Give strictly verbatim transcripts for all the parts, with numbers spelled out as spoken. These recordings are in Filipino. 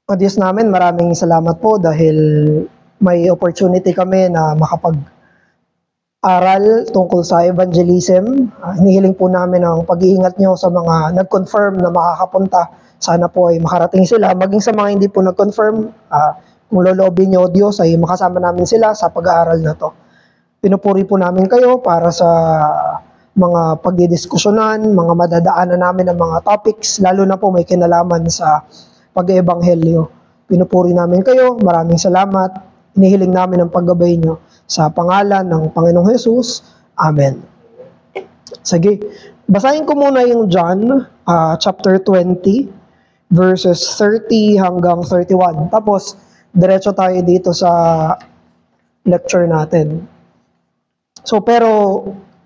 O Diyos namin, maraming salamat po dahil may opportunity kami na makapag-aral tungkol sa evangelism. Uh, hinihiling po namin ang pag-iingat nyo sa mga nag-confirm na makakapunta. Sana po ay makarating sila. Maging sa mga hindi po nag-confirm, uh, kung loloobin nyo, Diyos, ay makasama namin sila sa pag-aaral na to. Pinupuri po namin kayo para sa mga pagdidiskusyonan, mga madadaanan namin ng mga topics, lalo na po may kinalaman sa pag-ebanghelyo. Pinupuri namin kayo, maraming salamat. Inihiling namin ang paggabay nyo sa pangalan ng Panginoong Hesus. Amen. Sige, basahin ko muna yung John uh, chapter twenty, verses thirty hanggang thirty-one. Tapos, diretso tayo dito sa lecture natin. So, pero,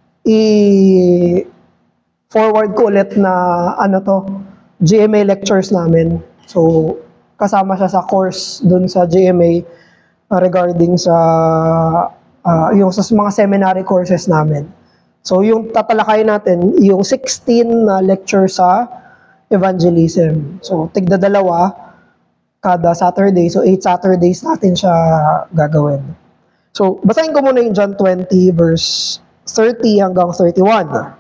i-forward ko ulit na, ano to, G M A lectures namin. So, kasama siya sa course dun sa G M A uh, regarding sa uh, yung sa mga seminary courses namin. So, yung tatalakay natin, yung sixteen na uh, lecture sa evangelism. So, tigda dalawa kada Saturday. So, eight Saturdays natin siya gagawin. So, basahin ko muna yung John twenty verse thirty hanggang thirty-one.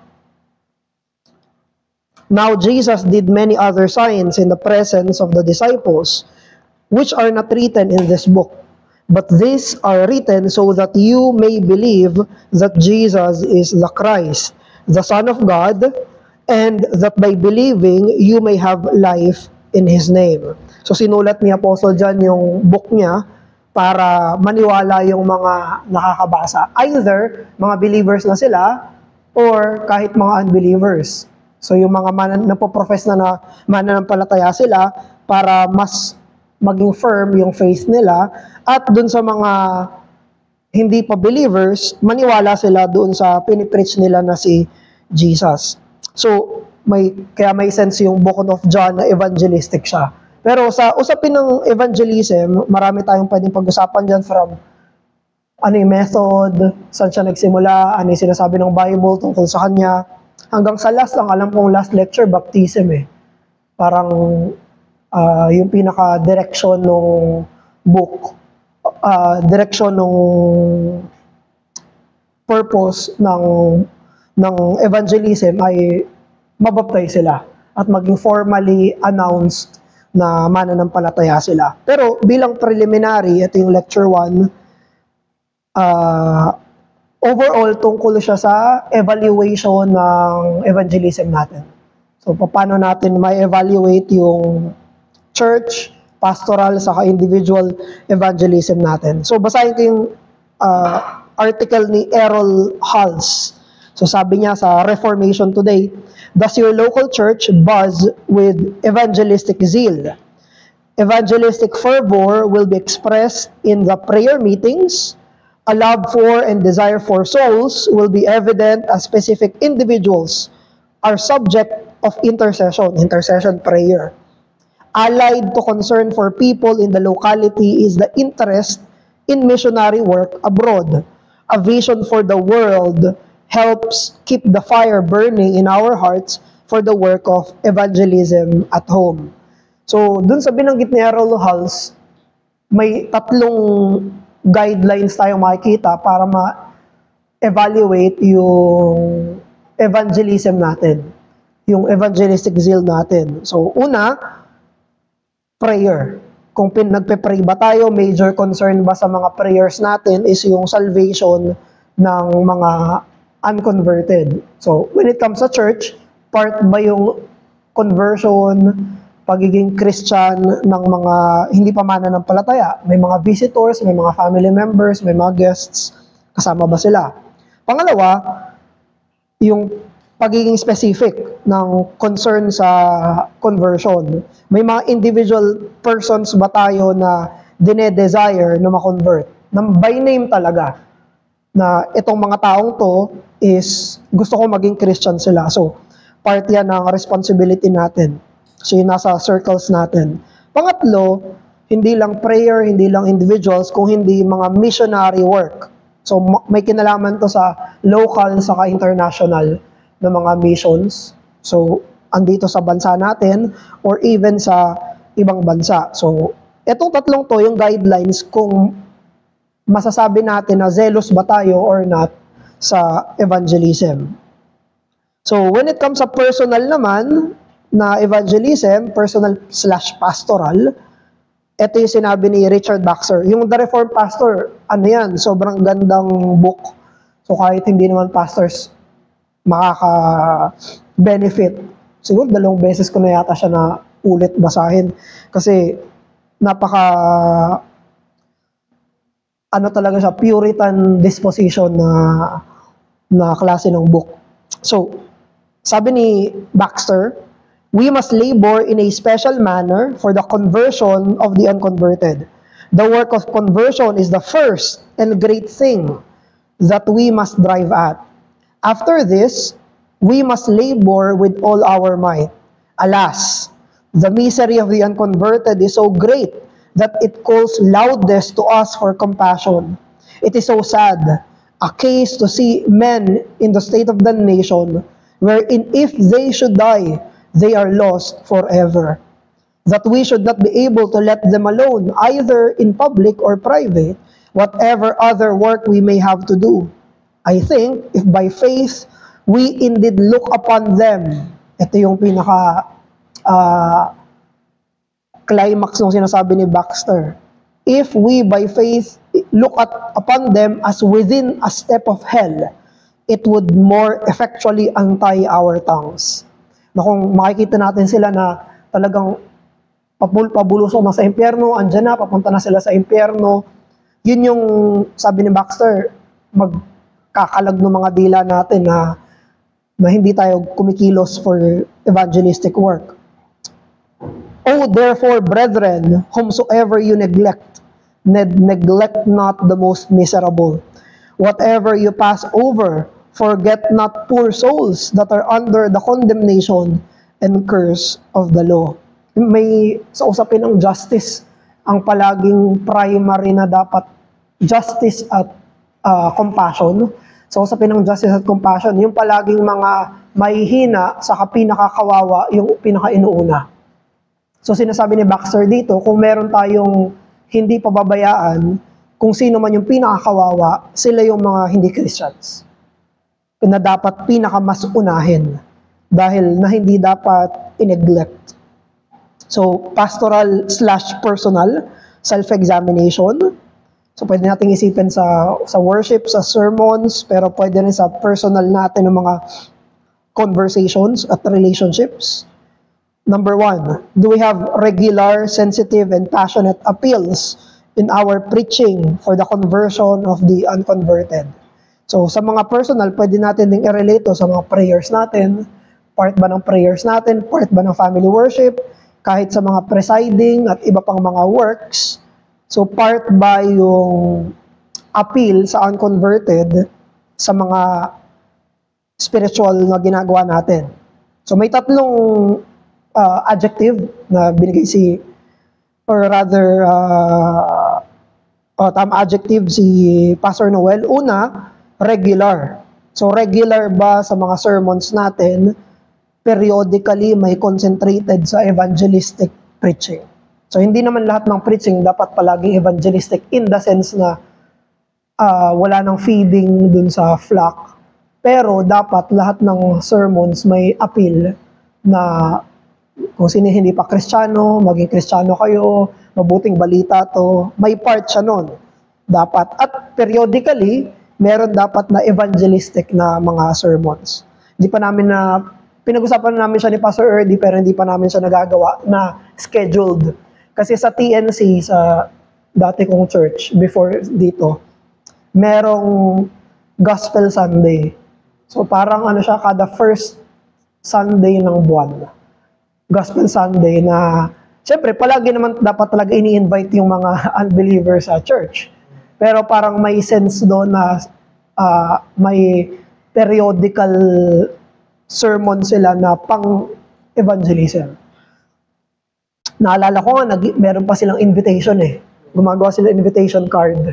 Now Jesus did many other signs in the presence of the disciples, which are not written in this book. But these are written so that you may believe that Jesus is the Christ, the Son of God, and that by believing you may have life in His name. So sinulat ni Apostle John yung book niya para maniwala yung mga nakakabasa. Either mga believers na sila or kahit mga unbelievers. So yung mga man, napoprofess na na mananampalataya sila para mas maging firm yung faith nila, at dun sa mga hindi pa believers, maniwala sila doon sa pinipreach nila na si Jesus. So may kaya may sense yung Book of John na evangelistic siya. Pero sa usapin ng evangelism, marami tayong pwedeng pag-usapan dyan from ano yung method, saan siya nagsimula, ano yung sinasabi ng Bible tungkol sa kanya. Hanggang sa last, ang alam kong last lecture, baptism eh. Parang uh, yung pinaka-direction ng book, uh, direction ng purpose ng, ng evangelism ay mabaptize sila at maging formally announced na mananampalataya sila. Pero bilang preliminary, ito yung lecture one, uh, overall, tungkol siya sa evaluation ng evangelism natin. So, paano natin may evaluate yung church, pastoral, saka individual evangelism natin. So, basahin ko yung uh, article ni Errol Hals. So, sabi niya sa Reformation Today, does your local church buzz with evangelistic zeal? Evangelistic fervor will be expressed in the prayer meetings. A love for and desire for souls will be evident as specific individuals are subject of intercession, intercession prayer. Allied to concern for people in the locality is the interest in missionary work abroad. A vision for the world helps keep the fire burning in our hearts for the work of evangelism at home. So, dun sa binanggit ni Errol Hals, may tatlong guidelines tayo makikita para ma-evaluate yung evangelism natin, yung evangelistic zeal natin. So, una, prayer. Kung pin nagpe-pray ba tayo, major concern ba sa mga prayers natin is yung salvation ng mga unconverted. So, when it comes sa church, part ba yung conversion, pagiging Christian ng mga hindi pa mananampalataya? May mga visitors, may mga family members, may mga guests, kasama ba sila? Pangalawa, yung pagiging specific ng concern sa conversion. May mga individual persons ba tayo na dine-desire na ma-convert? Na by name talaga, na itong mga taong to is gusto ko maging Christian sila. So, part yan ng responsibility natin. So, yun nasa circles natin. Pangatlo, hindi lang prayer, hindi lang individuals, kung hindi mga missionary work. So, may kinalaman to sa local, saka international na mga missions. So, andito sa bansa natin, or even sa ibang bansa. So, etong tatlong to, yung guidelines kung masasabi natin na zealous ba tayo or not sa evangelism. So, when it comes sa personal naman na evangelism, personal slash pastoral, ito yung sinabi ni Richard Baxter. Yung The Reformed Pastor, ano yan, sobrang gandang book. So, kahit hindi naman pastors makaka-benefit. Siguro dalawang beses ko na yata siya na ulit basahin. Kasi, napaka, ano talaga siya, Puritan disposition na, na klase ng book. So, sabi ni Baxter, we must labor in a special manner for the conversion of the unconverted. The work of conversion is the first and great thing that we must drive at. After this, we must labor with all our might. Alas, the misery of the unconverted is so great that it calls loudest to us for compassion. It is so sad, a case to see men in the state of damnation, wherein if they should die, they are lost forever. That we should not be able to let them alone, either in public or private, whatever other work we may have to do. I think, if by faith, we indeed look upon them, ito yung pinaka uh, climax ng sinasabi ni Baxter. If we by faith look at upon them as within a step of hell, it would more effectually untie our tongues. Na kung makikita natin sila na talagang pabulusok na sa impyerno, andyan na, papunta na sila sa impyerno, yun yung sabi ni Baxter, magkakalag ng mga dila natin na, na hindi tayo kumikilos for evangelistic work. Oh, therefore, brethren, whomsoever you neglect, neg neglect not the most miserable. Whatever you pass over, forget not poor souls that are under the condemnation and curse of the law. May sa usapin ng justice, ang palaging primary na dapat justice at uh, compassion. Sa usapin ng justice at compassion, yung palaging mga mahihina sa pinakakawawa, yung pinaka-inuuna. So sinasabi ni Baxter dito, kung meron tayong hindi pababayaan, kung sino man yung pinakakawawa, sila yung mga hindi Christians. Na dapat pinakamas unahin dahil na hindi dapat i-neglect. So, pastoral slash personal, self-examination. So, pwede natin isipin sa, sa worship, sa sermons, pero pwede rin sa personal natin ng mga conversations at relationships. Number one, do we have regular, sensitive, and passionate appeals in our preaching for the conversion of the unconverted? So, sa mga personal, pwede natin ding i-relate to sa mga prayers natin. Part ba ng prayers natin? Part ba ng family worship? Kahit sa mga presiding at iba pang mga works. So, part ba yung appeal sa unconverted sa mga spiritual na ginagawa natin? So, may tatlong uh, adjective na binigay si, or rather, uh, oh, tama adjective si Pastor Noel. Una, regular. So, regular ba sa mga sermons natin, periodically may concentrated sa evangelistic preaching. So, hindi naman lahat ng preaching dapat palaging evangelistic in the sense na uh, wala nang feeding dun sa flock. Pero, dapat lahat ng sermons may appeal na kung sino hindi pa Kristiyano, maging Kristiyano kayo, mabuting balita to, may part siya nun. Dapat. At periodically, meron dapat na evangelistic na mga sermons. Hindi pa namin na, pinag-usapan namin siya ni Pastor Erdy, pero hindi pa namin siya nagagawa na scheduled. Kasi sa T N C, sa dati kong church, before dito, merong Gospel Sunday. So parang ano siya, kada first Sunday ng buwan. Gospel Sunday na, syempre, palagi naman dapat talaga ini-invite yung mga unbelievers sa church. Pero parang may sense doon na uh, may periodical sermon sila na pang-evangelism. Naalala ko nga, nag, meron pa silang invitation eh. Gumagawa sila invitation card.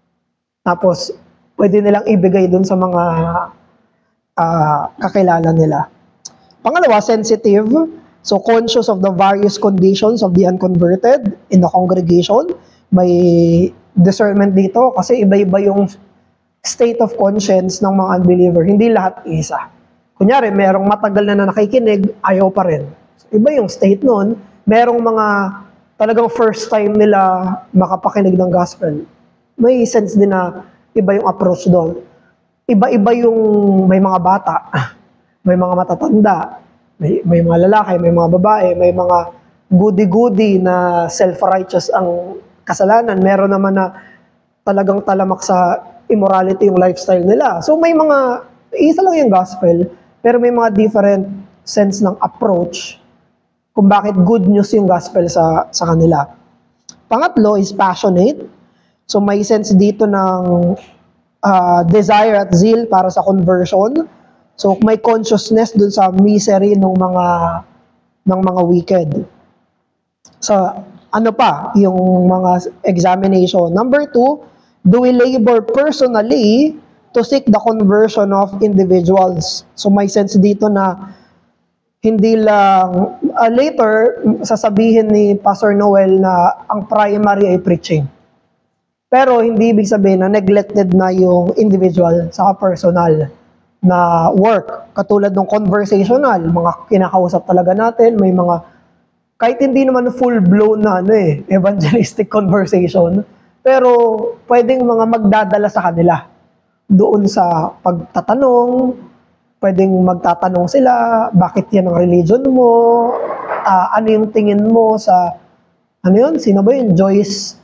Tapos, pwede nilang ibigay doon sa mga uh, kakilala nila. Pangalawa, sensitive. So conscious of the various conditions of the unconverted in the congregation. May discernment dito kasi iba-iba yung state of conscience ng mga unbeliever. Hindi lahat isa. Kunyari, merong matagal na na nakikinig, ayaw pa rin. So, iba yung state nun. Merong mga talagang first time nila makapakinig ng gospel. May sense din na iba yung approach doon. Iba-iba yung may mga bata, may mga matatanda, may, may mga lalaki, may mga babae, may mga goody-goody na self-righteous ang kasalanan. Meron naman na talagang talamak sa immorality yung lifestyle nila. So may mga, isa lang yung gospel, pero may mga different sense ng approach kung bakit good news yung gospel sa, sa kanila. Pangatlo is passionate. So may sense dito ng uh, desire at zeal para sa conversion. So may consciousness dun sa misery ng mga ng mga wicked. So ano pa yung mga examination? Number two, do we labor personally to seek the conversion of individuals? So may sense dito na hindi lang, uh, later, sasabihin ni Pastor Noel na ang primary ay preaching. Pero hindi ibig sabihin na neglected na yung individual sa personal na work. Katulad ng conversational, mga kinakausap talaga natin, may mga, kahit hindi naman full-blown na ano eh, evangelistic conversation, pero pwedeng mga magdadala sa kanila doon sa pagtatanong, pwedeng magtatanong sila, bakit yan ang religion mo, uh, ano yung tingin mo sa, ano yun, sino ba yun, Joyce,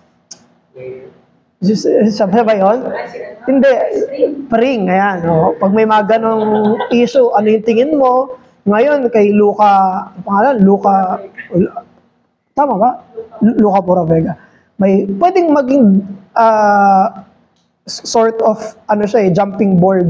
sabi ba yun? Hindi, Pring, ayan, oh. Pag may mga ganong issue, ano yung tingin mo, ngayon kay Luca, pangalan, Luca, tama ba? Luca Poravega. May, pwedeng maging, uh, sort of, ano siya eh, jumping board,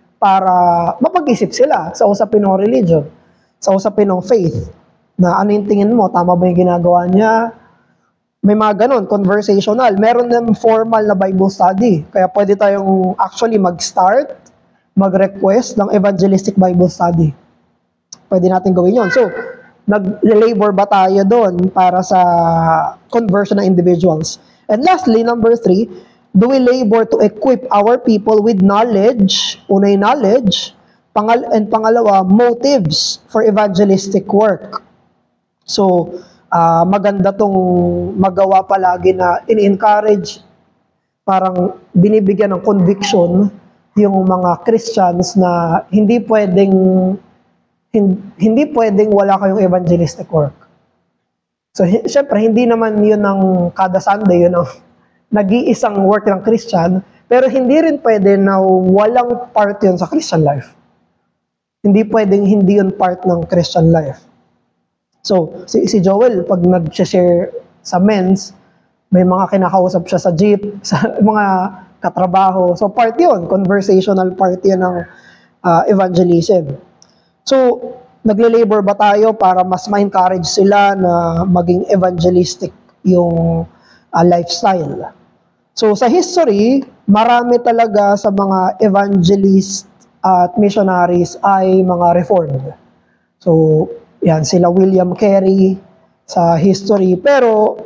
para mapag-isip sila sa usapin ng religion, sa usapin ng faith, na ano yung tingin mo, tama ba yung ginagawa niya? May mga ganon, conversational. Meron din formal na Bible study. Kaya pwede tayong actually mag-start, mag-request ng evangelistic Bible study. Pwede natin gawin yon. So, nag-labor ba tayo doon para sa conversion ng individuals? And lastly, number three, do we labor to equip our people with knowledge, unay knowledge, pangal and pangalawa, motives for evangelistic work? So, uh, maganda tong magawa palagi na in-encourage, parang binibigyan ng conviction yung mga Christians na hindi pwedeng hindi, hindi pwedeng wala kayong evangelistic work. So, hi- syempre, hindi naman yun ang kada Sunday, yun ang nag-iisang work ng Christian, pero hindi rin pwede na walang part yun sa Christian life. Hindi pwedeng hindi yun part ng Christian life. So, si, si Joel, pag nag-share sa men's, may mga kinakausap siya sa jeep, sa mga katrabaho. So, part yun, conversational part yun ng uh, evangelism. So, nagle-labor ba tayo para mas ma-encourage sila na maging evangelistic yung uh, lifestyle? So, sa history, marami talaga sa mga evangelist at missionaries ay mga reformed. So, yan, sila William Carey sa history. Pero,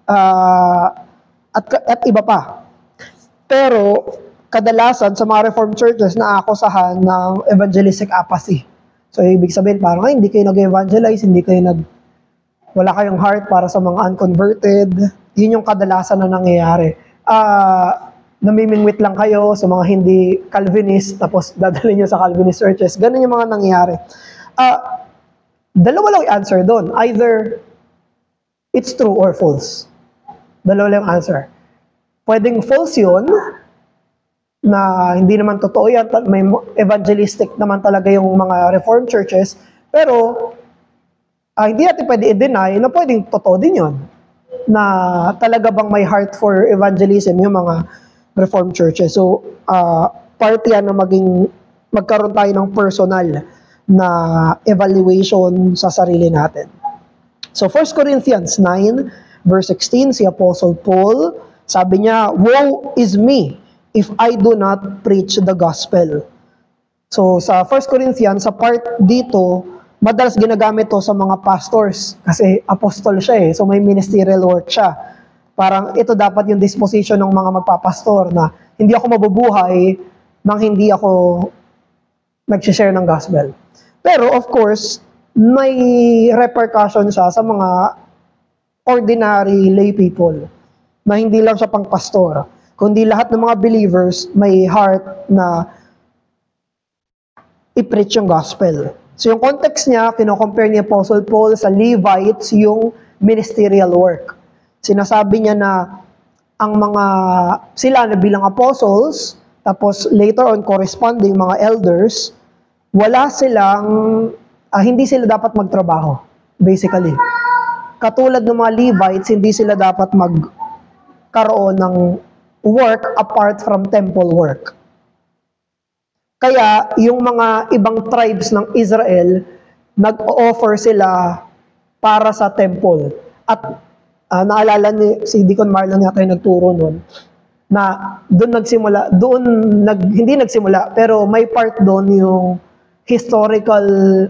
uh, at, at iba pa. Pero, kadalasan sa mga reformed churches naakusahan ng evangelistic apathy. So, ibig sabihin, parang ay, hindi kayo nag-evangelize, hindi kayo nag... wala kayong heart para sa mga unconverted. Yun yung kadalasan na nangyayari. Uh, namimingwit lang kayo sa mga hindi Calvinist, tapos dadalhin nyo sa Calvinist churches. Ganun yung mga nangyayari. Uh, dalawa lang yung answer doon. Either it's true or false. Dalawa lang yung answer. Pwedeng false yun, na hindi naman totoo yan. May evangelistic naman talaga yung mga Reformed churches, pero uh, hindi natin pwede i-deny na pwedeng totoo din yun. Na talaga bang may heart for evangelism yung mga Reformed churches. So, uh, part yan na maging, magkaroon tayo ng personal na evaluation sa sarili natin. So, First Corinthians nine, verse sixteen, si Apostle Paul, sabi niya, "Woe is me if I do not preach the gospel." So, sa First Corinthians, sa part dito, Madalas ginagamit to sa mga pastors kasi apostol siya eh. So may ministerial work siya. Parang ito dapat yung disposition ng mga magpapastor na hindi ako mabubuhay nang hindi ako nag-share ng gospel. Pero of course, may repercussion siya sa mga ordinary lay people na hindi lang siya pang pastor, kundi lahat ng mga believers may heart na i-preach yung gospel. So yung context niya, kino-compare ni Apostle Paul sa Levites yung ministerial work. Sinasabi niya na ang mga, sila na bilang apostles, tapos later on corresponding mga elders, wala silang, ah, hindi sila dapat magtrabaho, basically. Katulad ng mga Levites, hindi sila dapat magkaroon ng work apart from temple work. Kaya, yung mga ibang tribes ng Israel, nag-offer sila para sa temple. At uh, naalala ni si Deacon Marlon yata yung nagturo nun, na doon nagsimula, doon, nag, hindi nagsimula, pero may part doon yung historical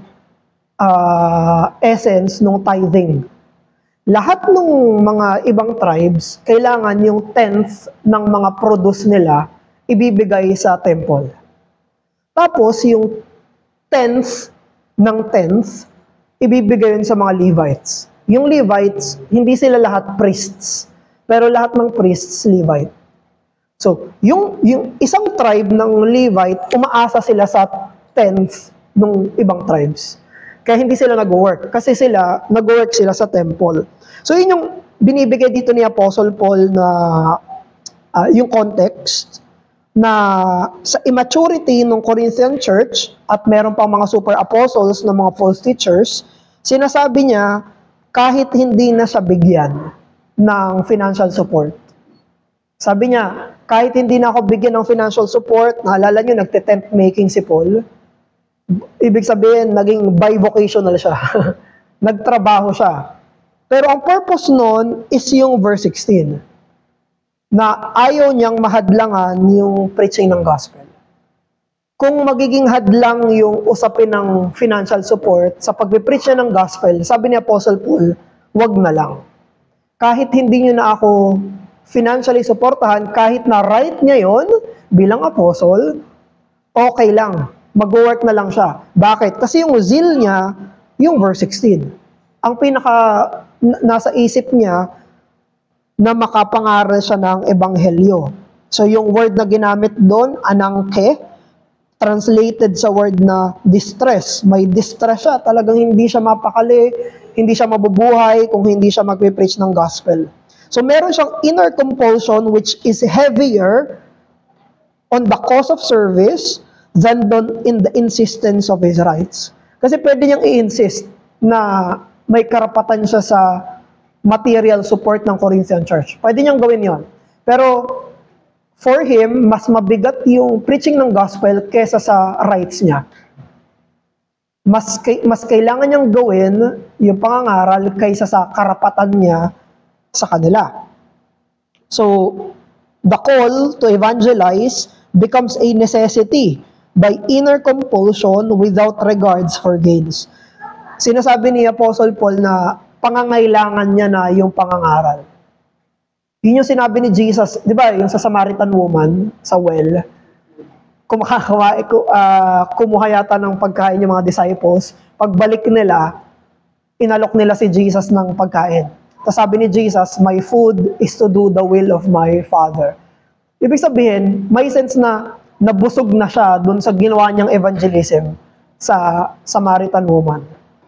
uh, essence ng tithing. Lahat ng mga ibang tribes, kailangan yung tenth ng mga produce nila ibibigay sa temple. Tapos yung tenth ng tenth, ibibigay yun sa mga Levites. Yung Levites, hindi sila lahat priests, pero lahat ng priests, Levite. So, yung, yung isang tribe ng Levite, umaasa sila sa tenth ng ibang tribes. Kaya hindi sila nag-work. Kasi sila, nag-work sila sa temple. So, yun yung binibigay dito ni Apostle Paul na uh, yung context na sa immaturity ng Corinthian church at meron pang mga super apostles na mga false teachers, sinasabi niya, kahit hindi na siya bigyan ng financial support. Sabi niya, kahit hindi na ako bigyan ng financial support, naalala niyo, nagte-tent making si Paul, ibig sabihin, naging bivocational siya. Nagtrabaho siya. Pero ang purpose nun is yung verse sixteen, na ayaw niyang mahadlangan yung preaching ng gospel. Kung magiging hadlang yung usapin ng financial support sa pag-preach niya ng gospel, sabi ni Apostle Paul, wag na lang. Kahit hindi niyo na ako financially supportahan, kahit na right niya yon bilang apostle, okay lang. Mag-work na lang siya. Bakit? Kasi yung zeal niya, yung verse sixteen. Ang pinaka nasa isip niya na makapangaral siya ng ebanghelyo. So yung word na ginamit doon, anangke, translated sa word na distress. May distress siya. Talagang hindi siya mapakali, hindi siya mabubuhay kung hindi siya magpe-preach ng gospel. So meron siyang inner compulsion which is heavier on the cause of service than done in the insistence of his rights. Kasi pwede niyang i-insist na may karapatan siya sa material support ng Corinthian church. Pwede niyang gawin yon. Pero for him, mas mabigat yung preaching ng gospel kesa sa rights niya. Mas, mas kailangan niyang gawin yung pangangaral kaysa sa karapatan niya sa kanila. So, the call to evangelize becomes a necessity by inner compulsion without regards for gains. Sinasabi ni Apostle Paul na pangangailangan niya na yung pangangaral. Yun yung sinabi ni Jesus, di ba, yung sa Samaritan woman, sa well, kumakawa, uh, kumuha yata ng pagkain yung mga disciples, pagbalik nila, inalok nila si Jesus ng pagkain. Tapos sabi ni Jesus, my food is to do the will of my Father. Ibig sabihin, may sense na nabusog na siya dun sa ginawa niyang evangelism sa Samaritan woman.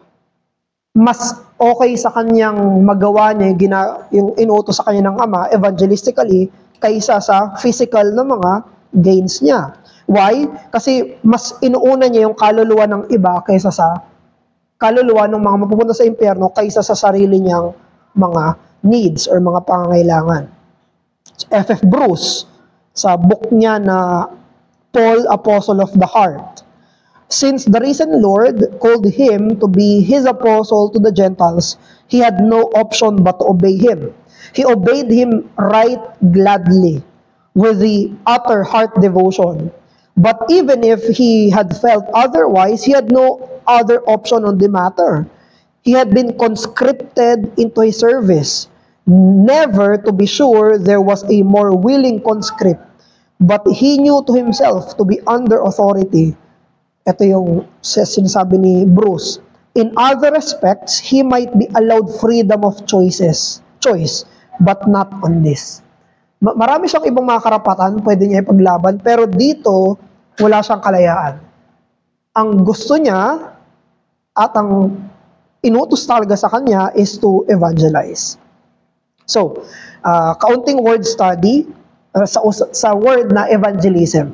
Mas okay sa kanyang magawa niya yung, gina, yung inuutos sa kanya ng Ama evangelistically kaysa sa physical na mga gains niya. Why? Kasi mas inuuna niya yung kaluluwa ng iba kaysa sa kaluluwa ng mga mapupunta sa impyerno kaysa sa sarili niyang mga needs or mga pangangailangan. F F Bruce, sa book niya na Paul, Apostle of the Heart, since the risen Lord called him to be his apostle to the Gentiles, he had no option but to obey him. He obeyed him right gladly, with the utter heart devotion, But even if he had felt otherwise, he had no other option on the matter. He had been conscripted into his service. Never, to be sure, there was a more willing conscript. But he knew to himself to be under authority. Ito yung sinasabi ni Bruce. In other respects, he might be allowed freedom of choices, choice, but not on this. Marami siyang ibang mga karapatan, pwede niya ipaglaban, pero dito, wala siyang kalayaan. Ang gusto niya, at ang inutos talaga sa kanya, is to evangelize. So, uh, kaunting word study uh, sa, sa word na evangelism.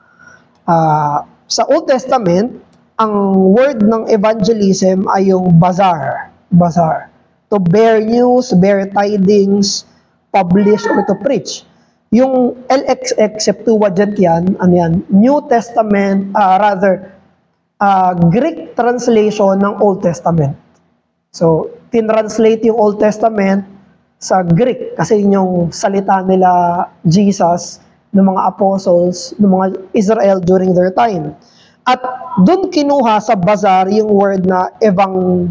Uh, sa Old Testament, ang word ng evangelism ay yung bazaar. Bazaar. To bear news, bear tidings, publish, or to preach. Yung L X X, Septuagint yan, ano yan, New Testament, uh, rather, uh, Greek translation ng Old Testament. So, tinranslate yung Old Testament sa Greek, kasi yung salita nila Jesus, ng mga apostles, ng mga Israel during their time. At doon kinuha sa bazaar yung word na evang,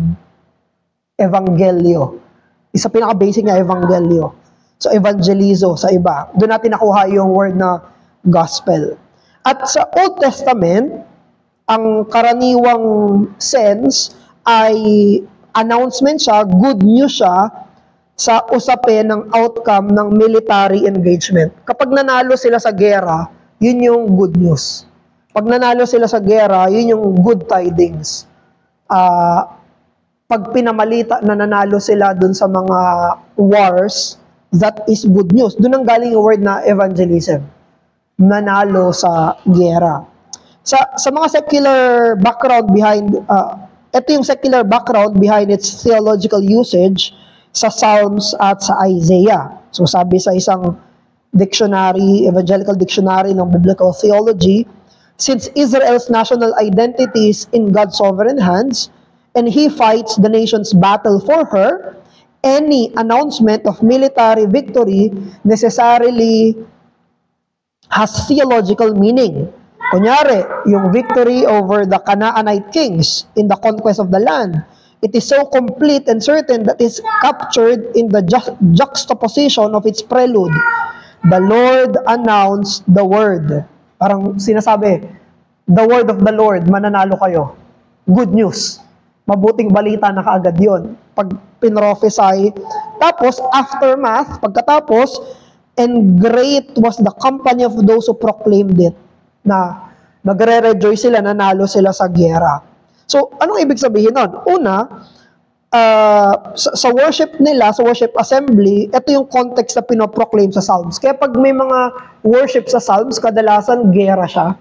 evangelio. Isa pinaka-basic niya, evangelio. So, evangelizo sa iba. Doon natin nakuha yung word na gospel. At sa Old Testament, ang karaniwang sense ay announcement siya, good news siya, sa usapin ng outcome ng military engagement. Kapag nanalo sila sa gera, yun yung good news. Pag nanalo sila sa gera, yun yung good tidings. Uh, pag pinamalita na nanalo sila dun sa mga wars, that is good news. Dun ang galing yung word na evangelism. Nanalo sa gera. Sa, sa mga secular background behind, uh, ito yung secular background behind its theological usage sa Psalms at sa Isaiah. So sabi sa isang dictionary, evangelical dictionary ng biblical theology, since Israel's national identity is in God's sovereign hands, and He fights the nation's battle for her, any announcement of military victory necessarily has theological meaning. Kunyari, yung victory over the Canaanite kings in the conquest of the land, it is so complete and certain that it's captured in the ju juxtaposition of its prelude. The Lord announced the word. Parang sinasabi, the word of the Lord, mananalo kayo. Good news. Mabuting balita na kaagad yun. Pag pinrophesy. Tapos, aftermath, pagkatapos, and great was the company of those who proclaimed it. Na nagre-rejoice sila, nanalo sila sa gyera. So, anong ibig sabihin nun? Una, uh, sa, sa worship nila, sa worship assembly, ito yung context na pinoproclaim sa Psalms. Kaya pag may mga worship sa Psalms, kadalasan gera siya.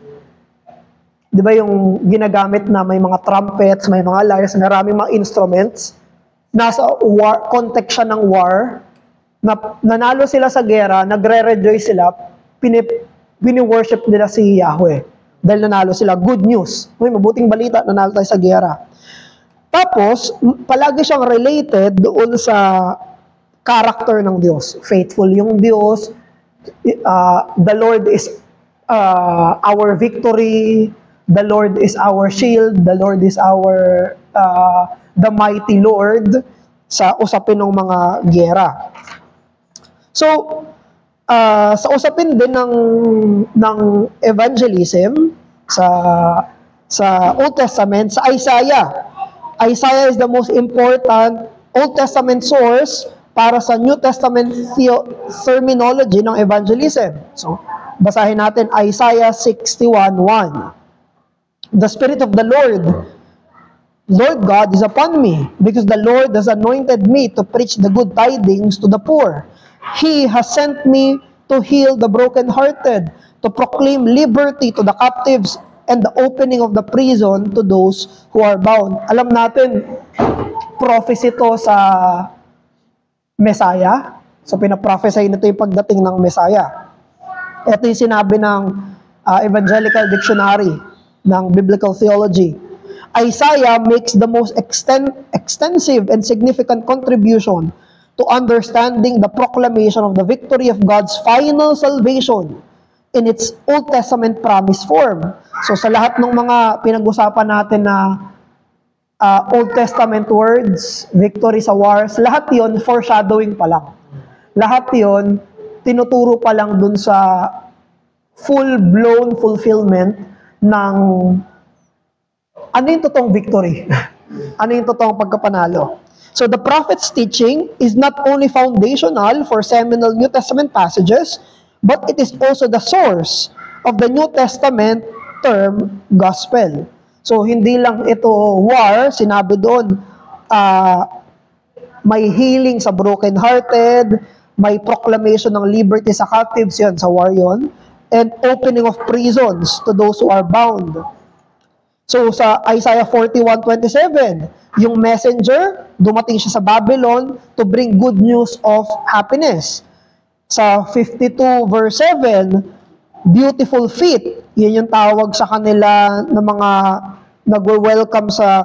Di ba yung ginagamit na may mga trumpets, may mga lyres, maraming mga instruments, nasa war, context siya ng war, na, nanalo sila sa gera, nagre-rejoice sila, pinip, bini-worship nila si Yahweh. Dahil nanalo sila. Good news. Uy, mabuting balita, nanalo tayo sa gera. Tapos, palagi siyang related doon sa character ng Diyos. Faithful yung Diyos. Uh, the Lord is uh, our victory. The Lord is our shield. The Lord is our, uh, the mighty Lord sa usapin ng mga gera. So, uh, sa usapin din ng, ng evangelism, sa, sa Old Testament, sa Isaiah. Isaiah is the most important Old Testament source para sa New Testament terminology ng evangelism. So, basahin natin Isaiah sixty-one one. The Spirit of the Lord, Lord God, is upon me, because the Lord has anointed me to preach the good tidings to the poor. He has sent me to heal the brokenhearted, to proclaim liberty to the captives, and the opening of the prison to those who are bound. Alam natin, prophecy to sa Messiah. So, pinaprophesy nito yung pagdating ng Messiah. Ito yung sinabi ng uh, Evangelical Dictionary ng Biblical Theology. Isaiah makes the most exten extensive and significant contribution to understanding the proclamation of the victory of God's final salvation in its Old Testament promise form. So sa lahat ng mga pinag-usapan natin na uh, Old Testament words, victory sa wars, lahat yon foreshadowing pa lang. Lahat yon tinuturo pa lang dun sa full-blown fulfillment ng ano yung totoong victory. Ano yung totoong pagkapanalo. So the prophet's teaching is not only foundational for seminal New Testament passages, but it is also the source of the New Testament term gospel. So hindi lang ito war, sinabi doon, uh, may healing sa broken-hearted, may proclamation ng liberty sa captives, yan, sa war yon, and opening of prisons to those who are bound. So sa Isaiah forty-one twenty-seven, yung messenger, dumating siya sa Babylon to bring good news of happiness. Sa fifty-two verse seven, beautiful feet, yun yung tawag sa kanila ng mga nagwe-welcome sa,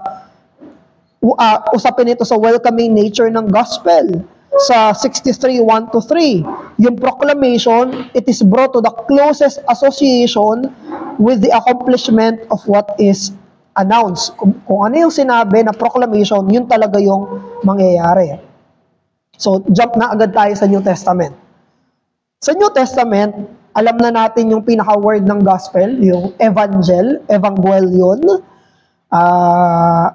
uh, usapin ito sa welcoming nature ng gospel. Sa sixty-three one to three, yung proclamation, it is brought to the closest association with the accomplishment of what is announced. Kung, kung ano yung sinabi na proclamation, yun talaga yung mangyayari. So, jump na agad tayo sa New Testament. Sa New Testament, alam na natin yung pinaka-word ng gospel, yung evangel, evangelion. Uh,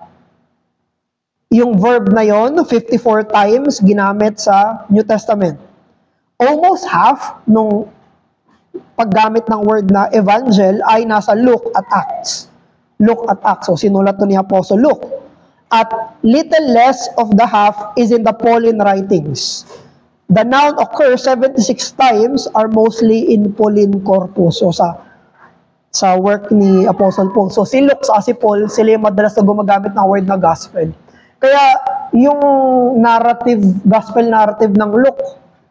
yung verb na yon, fifty-four times ginamit sa New Testament. Almost half nung paggamit ng word na evangel ay nasa Luke at Acts. Luke at Acts. So, sinulat to ni Apostle Luke. At little less of the half is in the Pauline writings. The noun occurs seventy-six times are mostly in Pauline corpus. So, sa sa work ni Apostle Paul. So, si Luke sa si Paul, sila yung madalas na gumagamit ng word na gospel. Kaya, yung narrative, gospel narrative ng Luke,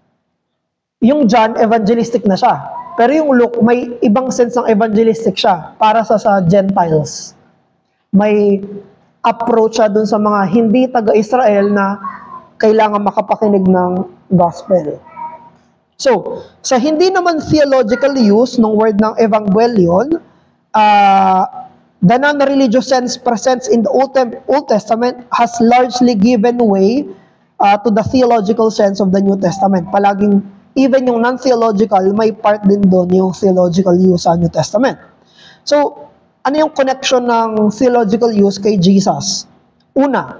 yung John, evangelistic na siya. Pero yung Luke, may ibang sense ng evangelistic siya para sa, sa Gentiles. May approach siya dun sa mga hindi taga-Israel na kailangan makapakinig ng gospel. So, sa hindi naman theological use ng word ng evangelion, uh, the non-religious sense present in the Old, Old Testament has largely given way uh, to the theological sense of the New Testament. Palaging, even yung non-theological, may part din doon yung theological use sa New Testament. So, ano yung connection ng theological use kay Jesus? Una,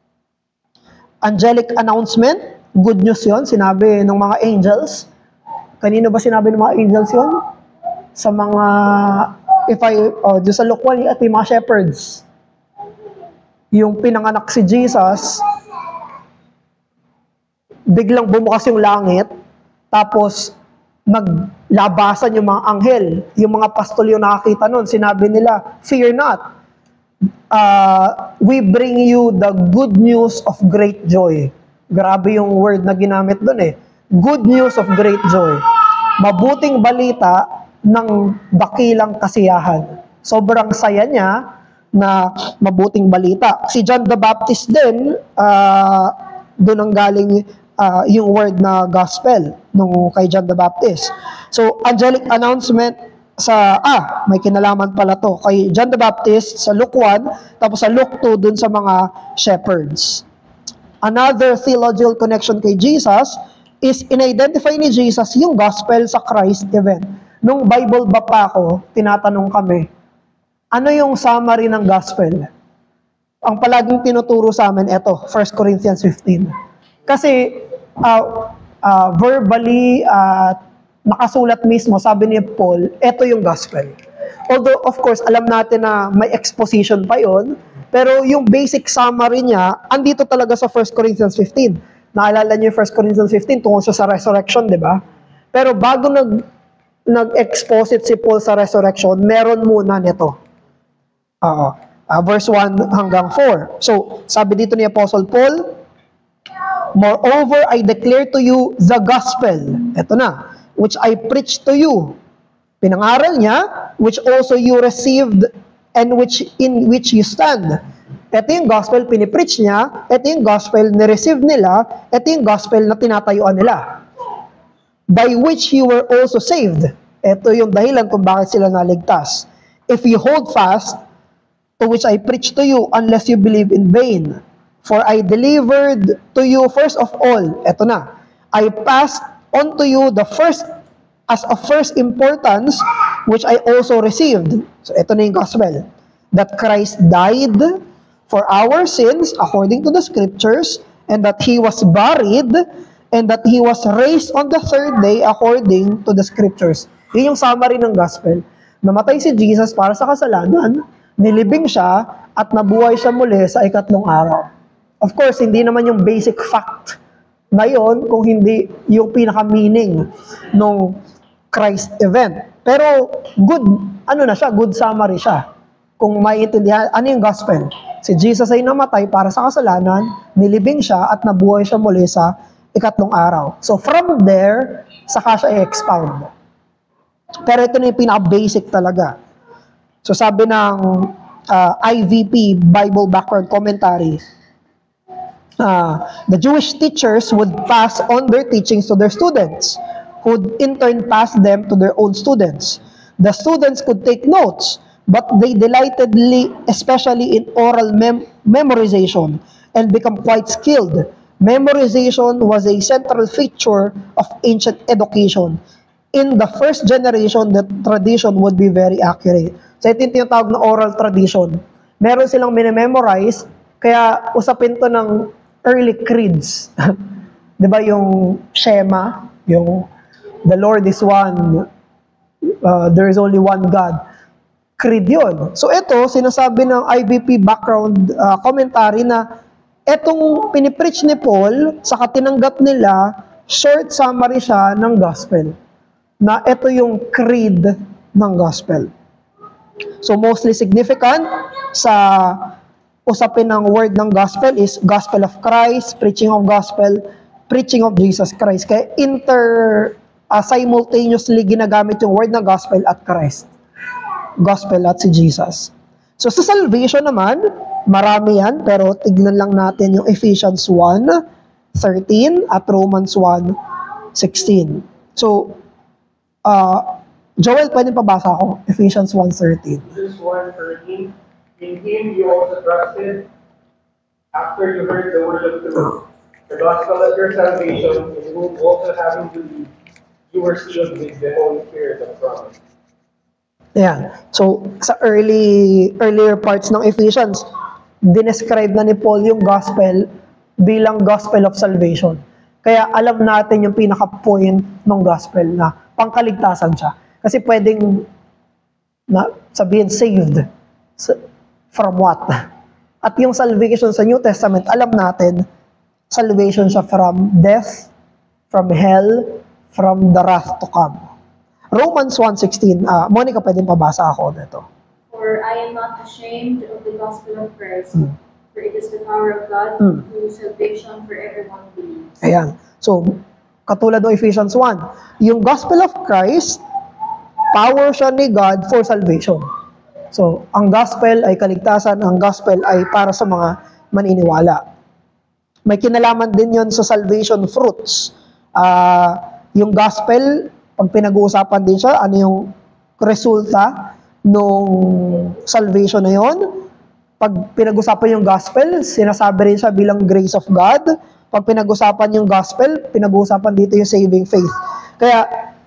angelic announcement, good news yon, sinabi ng mga angels. Kanino ba sinabi ng mga angels yon? Sa mga, if I, oh, doon sa Luke one, at yung mga shepherds. Yung pinanganak si Jesus, biglang bumukas yung langit, tapos naglabasan yung mga anghel. Yung mga pastol yung nakakita nun, sinabi nila, fear not. Uh, we bring you the good news of great joy. Grabe yung word na ginamit dun eh. Good news of great joy. Mabuting balita ng dakilang kasiyahan. Sobrang saya niya na mabuting balita. Si John the Baptist din, uh, doon ang galing uh, yung word na gospel nung kay John the Baptist. So, angelic announcement sa, ah, may kinalaman pala to, kay John the Baptist sa Luke one, tapos sa Luke two, dun sa mga shepherds. Another theological connection kay Jesus is in-identify ni Jesus yung gospel sa Christ event. Nung Bible ba pa ako, tinatanong kami, ano yung summary ng gospel? Ang palaging tinuturo sa amin, eto, First Corinthians fifteen. Kasi, uh, uh, verbally, uh, nakasulat mismo, sabi ni Paul, eto yung gospel. Although, of course, alam natin na may exposition pa yon, pero yung basic summary niya, andito talaga sa First Corinthians fifteen. Naalala niyo yung First Corinthians fifteen, tungkol siya sa resurrection, di ba? Pero bago nag, nag-exposit si Paul sa resurrection, meron muna nito. Uh, uh, verse one hanggang four. So, sabi dito ni Apostle Paul, moreover, I declare to you the gospel. Ito na. Which I preached to you. Pinangaral niya, which also you received and which in which you stand. Ito yung gospel pinipreach niya, ito yung gospel ni-receive nila, ito yung gospel na tinatayuan nila. By which you were also saved. Ito yung dahilan kung bakit sila naligtas. If you hold fast to which I preach to you, unless you believe in vain. For I delivered to you first of all, eto na, I passed on to you the first, as of first importance, which I also received. So eto na yung gospel. That Christ died for our sins, according to the scriptures, and that He was buried, and that He was raised on the third day, according to the scriptures. Yun yung summary ng gospel. Namatay si Jesus para sa kasalanan, nilibing siya, at nabuhay siya muli sa ikatlong araw. Of course, hindi naman yung basic fact na yun, kung hindi yung pinaka-meaning ng Christ event. Pero, good, ano na siya, good summary siya. Kung maiintindihan, ano yung gospel? Si Jesus ay namatay para sa kasalanan, nilibing siya, at nabuhay siya muli sa ikatlong araw. So, from there, saka siya i-expound. Pero ito na yung pinaka-basic talaga. So, sabi ng uh, I V P, Bible Backward Commentary, Uh, the Jewish teachers would pass on their teachings to their students, who would in turn pass them to their own students. The students could take notes, but they delightedly, especially in oral mem memorization, and become quite skilled. Memorization was a central feature of ancient education. In the first generation, the tradition would be very accurate. So ito yung tinatawag na oral tradition. Meron silang minememorize, kaya usapin to ng early creeds. Di ba yung Shema, yung the Lord is one, uh, there is only one God. Creed yun. So ito, sinasabi ng I V P background uh, commentary na etong pinipreach ni Paul, sa katinanggap nila, short summary siya ng gospel. Na ito yung creed ng gospel. So mostly significant sa usapin ng word ng gospel is gospel of Christ, preaching of gospel, preaching of Jesus Christ. Kaya inter, uh, simultaneously ginagamit yung word ng gospel at Christ. Gospel at si Jesus. So sa salvation naman, marami yan, pero tignan lang natin yung Ephesians one thirteen at Romans one sixteen. So, uh, Joel, pwede pabasa ako? Ephesians one thirteen. Ephesians one thirteen. In Him you also trusted, after you heard the word of truth, the gospel of your salvation, in whom also having believed, you were sealed with the Holy Spirit of promise. Ayan. So, sa early earlier parts ng Ephesians, dinescribe na ni Paul yung gospel bilang gospel of salvation. Kaya alam natin yung pinaka-point ng gospel na pangkaligtasan siya. Kasi pwedeng na sabihin saved. From what? At yung salvation sa New Testament, alam natin, salvation siya from death, from hell, from the wrath to come. Romans one sixteen, uh, Monica, pwedeng pabasa ako dito. For I am not ashamed of the gospel of Christ, Hmm. for it is the power of God Hmm. to salvation for everyone who believes. Ayan. So, katulad ng Ephesians one, yung gospel of Christ, power siya ni God for salvation. So, ang gospel ay kaligtasan, ang gospel ay para sa mga maniniwala. May kinalaman din yon sa salvation fruits. Uh, yung gospel, pag pinag-uusapan din siya, ano yung resulta nung salvation na yon. Pag pinag-usapan yung gospel, sinasabi rin siya bilang grace of God. Pag pinag-usapan yung gospel, pinag-uusapan dito yung saving faith. Kaya,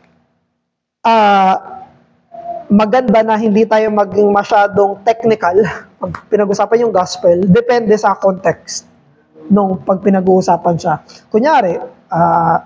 ah, uh, maganda na hindi tayo maging masyadong technical pag pinag-usapan yung gospel, depende sa context nung pag pinag-uusapan siya. Kunyari, uh,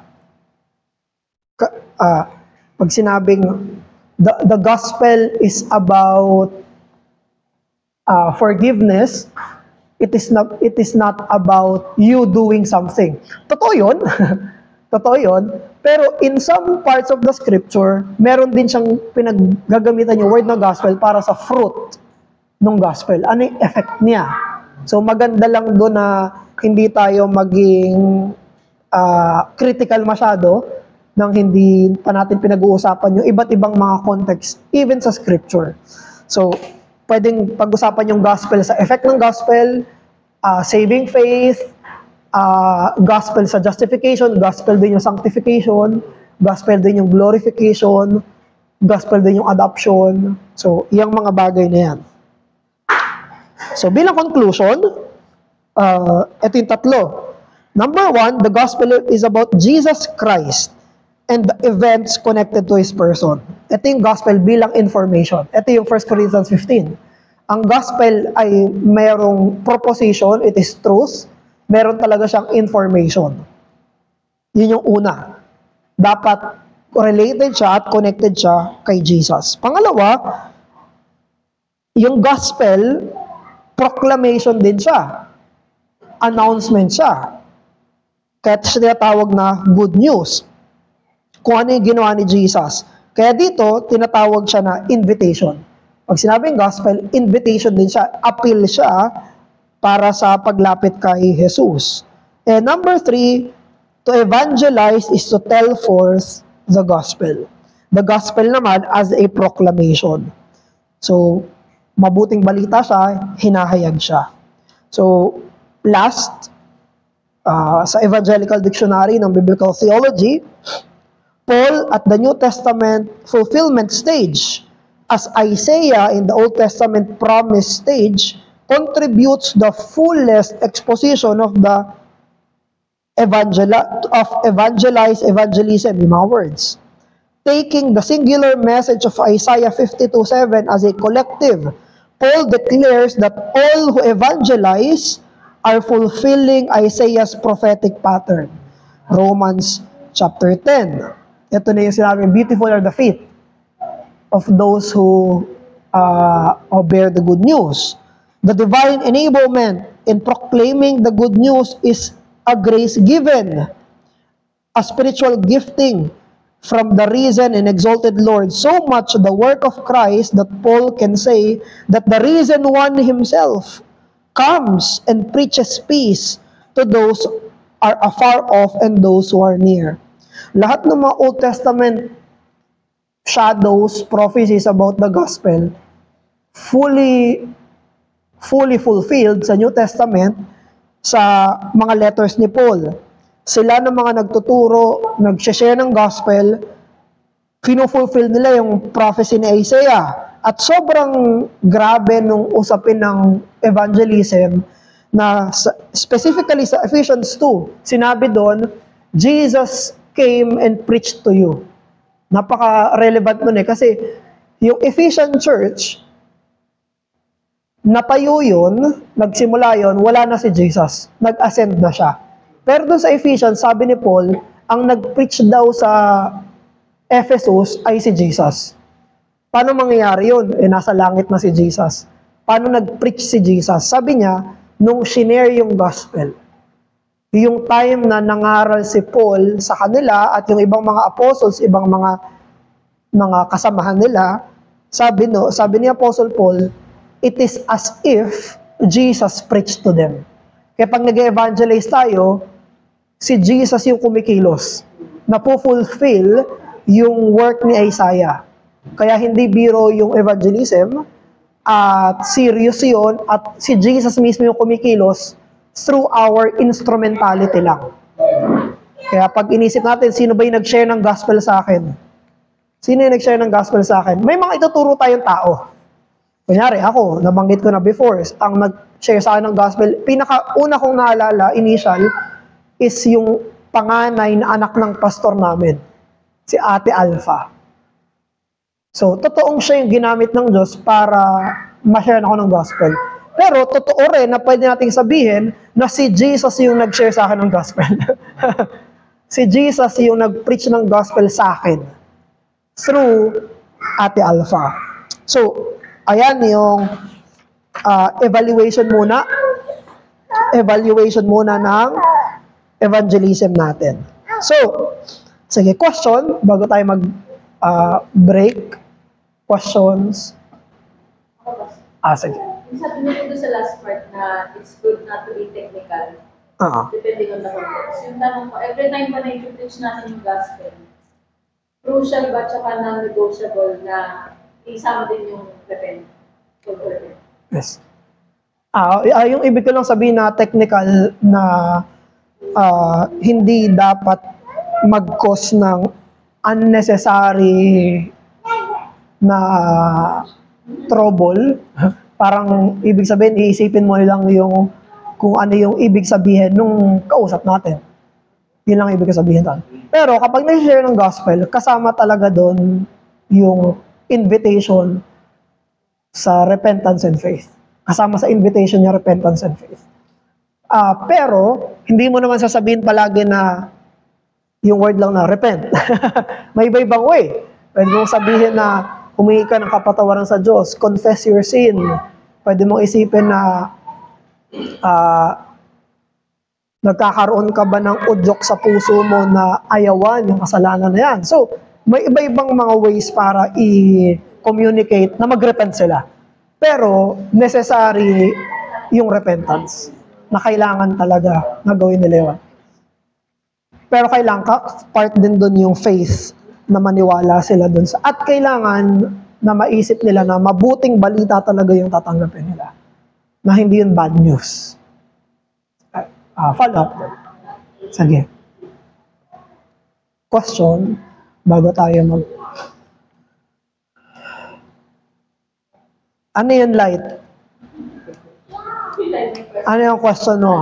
uh, pag sinabing the, the gospel is about uh, forgiveness, it is not it is not about you doing something. Totoo yun. Totoo yun. Pero in some parts of the scripture, meron din siyang pinaggagamitan yung word ng gospel para sa fruit ng gospel. Ano yung effect niya? So maganda lang doon na hindi tayo maging uh, critical masyado nang hindi pa natin pinag-uusapan yung iba't ibang mga context, even sa scripture. So, pwedeng pag-usapan yung gospel sa effect ng gospel, uh, saving faith, Uh, gospel sa justification, gospel din yung sanctification, gospel din yung glorification, gospel din yung adoption. So, yung mga bagay na yan. So, bilang conclusion, uh, ito yung tatlo. Number one, the gospel is about Jesus Christ and the events connected to His person. Ito yung gospel bilang information. Ito yung First Corinthians fifteen. Ang gospel ay mayroong proposition, it is truth. Meron talaga siyang information. Yun yung una. Dapat related siya at connected siya kay Jesus. Pangalawa, yung gospel, proclamation din siya. Announcement siya. Kaya siya tinatawag na good news. Kung ano yung ginawa ni Jesus. Kaya dito, tinatawag siya na invitation. Pag sinabing gospel, invitation din siya. Appeal siya para sa paglapit kay Jesus. And number three, to evangelize is to tell forth the gospel. The gospel naman as a proclamation. So, mabuting balita siya, hinahayag siya. So, last, uh, sa Evangelical Dictionary ng Biblical Theology, Paul at the New Testament fulfillment stage, as Isaiah in the Old Testament promise stage, contributes the fullest exposition of the evangel of evangelize evangelism, in mga words. Taking the singular message of Isaiah fifty-two seven as a collective, Paul declares that all who evangelize are fulfilling Isaiah's prophetic pattern. Romans chapter ten. Ito na yung sinabi, beautiful are the feet of those who uh, bear the good news. The divine enablement in proclaiming the good news is a grace given, a spiritual gifting from the risen and exalted Lord, so much the work of Christ that Paul can say that the risen one himself comes and preaches peace to those who are afar off and those who are near. Lahat ng mga Old Testament shadows, prophecies about the gospel, fully fully fulfilled sa New Testament sa mga letters ni Paul. Sila ng mga nagtuturo, nag-share ng gospel, fino-fulfill nila yung prophecy ni Isaiah. At sobrang grabe nung usapin ng evangelism na specifically sa Ephesians two, sinabi doon, Jesus came and preached to you. Napaka-relevant nun eh. Kasi yung Ephesian church, natayo yun, nagsimula yun, wala na si Jesus. Nag-ascend na siya. Pero doon sa Ephesians, sabi ni Paul, ang nag-preach daw sa Ephesus ay si Jesus. Paano mangyayari yun? Eh, nasa langit na si Jesus. Paano nag-preach si Jesus? Sabi niya, nung shinare yung gospel, yung time na nangaral si Paul sa kanila at yung ibang mga apostles, ibang mga mga kasamahan nila, sabi no, sabi ni Apostle Paul, it is as if Jesus preached to them. Kaya pag nag-evangelize tayo, si Jesus yung kumikilos, na po-fulfill yung work ni Isaiah. Kaya hindi biro yung evangelism, at serious yun, at si Jesus mismo yung kumikilos through our instrumentality lang. Kaya pag inisip natin, sino ba yung nag-share ng gospel sa akin? Sino yung nag-share ng gospel sa akin? May mga ituturo tayong tao. Kunyari, ako, nabanggit ko na before, ang nag-share sa akin ng gospel, pinaka-una kong naalala, initial, is yung panganay na anak ng pastor namin, si Ate Alpha. So, totoong siya yung ginamit ng Diyos para ma-share ako ng gospel. Pero, totoo rin na pwede nating sabihin na si Jesus yung nag-share sa akin ng gospel. Si Jesus yung nag-preach ng gospel sa akin through Ate Alpha. So, ayan yung uh, evaluation muna. Evaluation muna ng evangelism natin. So, sige, question, bago tayo mag-break. Uh, Questions? Ah, sige. Sabi mo doon sa last part na it's good not to be technical. Uh-huh. Depending on the context. Yung tanong ko, every time pa na-preach natin yung gospel, crucial ba tsaka non-negotiable na isama din yung repent? Yes. Ah, uh, yung ibig ko lang sabihin na technical na uh, hindi dapat mag-cause ng unnecessary na trouble, parang ibig sabihin, iisipin mo lang yung kung ano yung ibig sabihin nung kausap natin. Yun lang ibig sabihin doon. Pero kapag nag-share ng gospel, kasama talaga doon yung invitation sa repentance and faith. Kasama sa invitation niya repentance and faith. Ah, pero hindi mo naman sasabihin palagi na yung word lang na repent. May iba-ibang way. Pwede mong sabihin na humingi ka ng kapatawaran sa Diyos, confess your sin. Pwede mong isipin na uh, nagkakaroon ka ba ng udyok sa puso mo na ayawan yung kasalanan na yan. So, may iba-ibang mga ways para i-communicate na mag-repent sila. Pero, necessary yung repentance na kailangan talaga na gawin nila yun. Pero kailangan ka, part din doon yung faith na maniwala sila doon sa, at kailangan na maisip nila na mabuting balita talaga yung tatanggapin nila. Na hindi yun bad news. Uh, follow up. Sige. Question, bago tayo mag... Ano yun, Light? Ano yung question mo?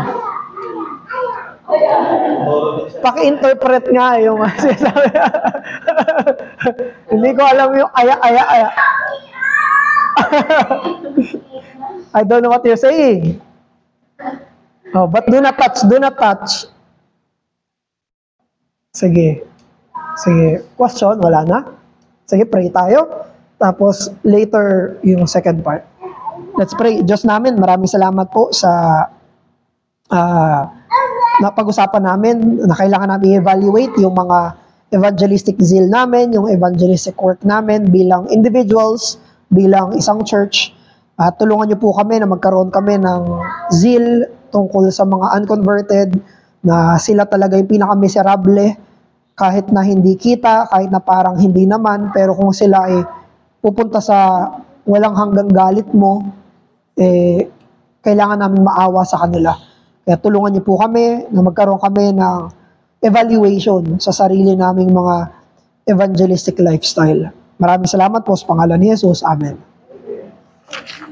Paki-interpret nga yung sinasabi. Hindi ko alam yung aya, aya, aya. I don't know what you're saying. Oh, but do not touch, do not touch. Sige. Sige. Question, wala na? Sige, pray tayo. Tapos, later, yung second part. Let's pray. Diyos namin, maraming salamat po sa uh, napag-usapan namin na kailangan namin i-evaluate yung mga evangelistic zeal namin, yung evangelistic work namin bilang individuals, bilang isang church. At uh, tulungan niyo po kami na magkaroon kami ng zeal tungkol sa mga unconverted, na sila talaga yung pinaka-miserable, kahit na hindi kita, kahit na parang hindi naman, pero kung sila ay pupunta sa walang hanggang galit mo, eh, kailangan namin maawa sa kanila. Kaya tulungan niyo po kami na magkaroon kami ng evaluation sa sarili naming mga evangelistic lifestyle. Maraming salamat po sa pangalan ni Jesus. Amen.